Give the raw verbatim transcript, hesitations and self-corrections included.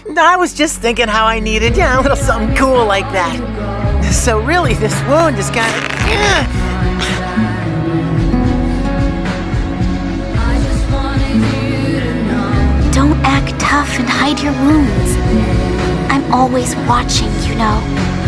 I was just thinking how I needed, yeah, a little something cool like that. So really, this wound is kind of... Uh, Don't act tough and hide your wounds. I'm always watching, you know.